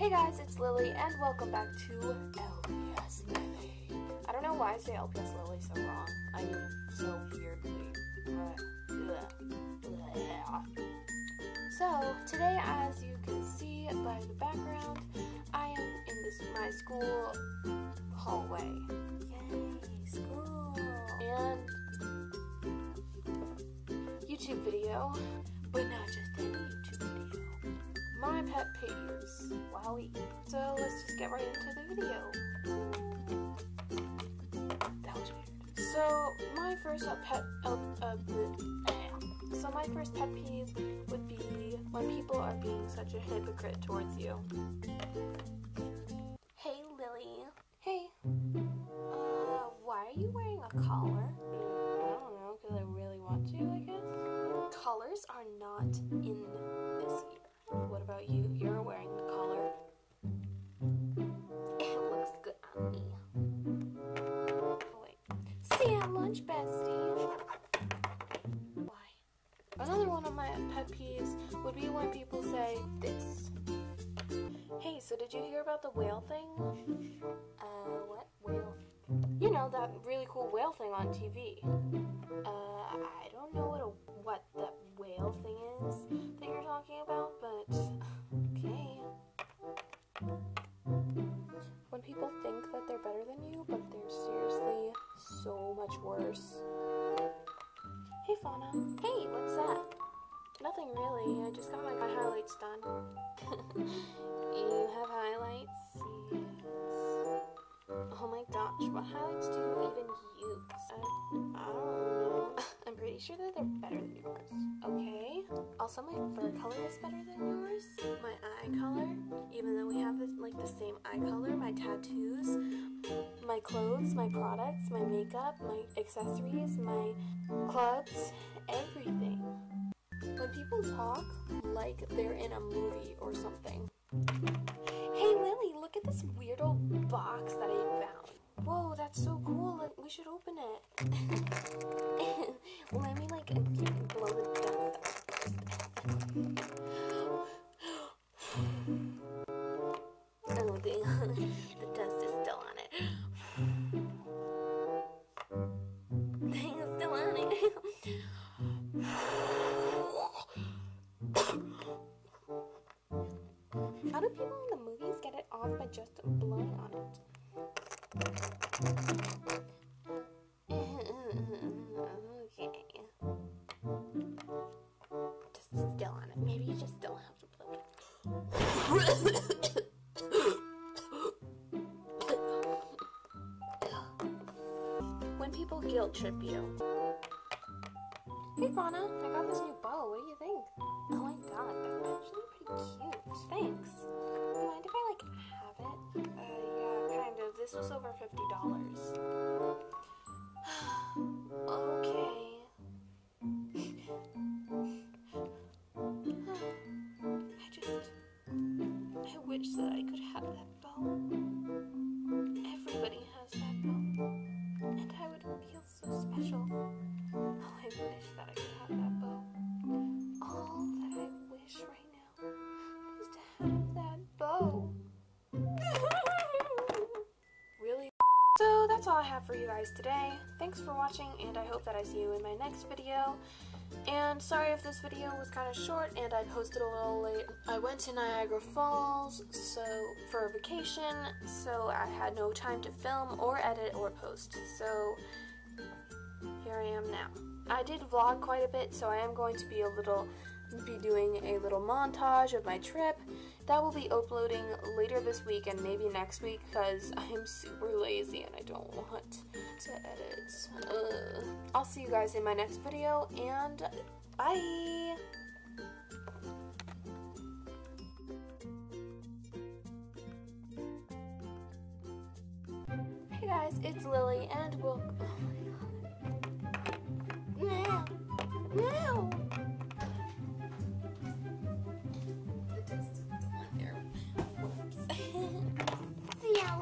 Hey guys, it's Lily, and welcome back to LPS Lily. I don't know why I say LPS Lily so wrong. I mean, so weirdly. So, today, as you can see by the background, I am in my school hallway. Yay, school! And YouTube video, but not just any YouTube video. My pet peeves. Wowie. So let's just get right into the video. That was weird. So my first pet peeve would be when people are being such a hypocrite towards you. Hey Lily. Hey. Why are you wearing a collar? I don't know, because I really want to, I guess. Collars are not in this year. What about you? You're wearing the collar. It looks good on me. Oh, wait. See you at lunch, bestie. Why? Another one of my pet peeves would be when people say this. Hey, so did you hear about the whale thing? What? Whale? You know, that really cool whale thing on TV. I don't know what that whale thing is that you're talking about, but okay. When people think that they're better than you, but they're seriously so much worse. Hey Fauna. Hey, what's that? Nothing really, I just got my highlights done. You have highlights? Yes. Oh my gosh, what highlights do you even use? I don't know. I'm pretty sure that they're better than yours. Okay. Also, my fur color is better than yours. My eye color, even though we have this, like the same eye color, my tattoos, my clothes, my products, my makeup, my accessories, my clubs, everything. When people talk like they're in a movie or something. Hey Lily, look at this weird old box that I found. Whoa, that's so cool. We should open it. Let me like blow the dust out. Oh, the dust is still on it. It's still on it. How do people in the movies get it off by just blowing on it? Okay. Just still on it. Maybe you just don't have to blow it. When people guilt trip you. Hey Fauna, I got this new bow. What do you think? Oh my god, that's actually pretty cute. Thanks. Do you mind if I like have it? Yeah, kind of. This was over $50. Okay. I wish that I could have that bow. Everybody has that bow. And I would feel so special. Oh, I wish that I could have that bow. All that I wish right now is to have that bow. Really? So that's all I have for you guys today. Thanks for watching, and I hope that I see you in my next video. And sorry if this video was kind of short and I posted a little late. I went to Niagara Falls for a vacation, so I had no time to film or edit or post. So here I am now. I did vlog quite a bit, so I am going to be doing a little montage of my trip. That will be uploading later this week and maybe next week because I am super lazy and I don't want to edit. I'll see you guys in my next video, and bye! Hey guys, it's Lily, and we'll... Oh my god. No! The dust is still on there. Whoops. See ya!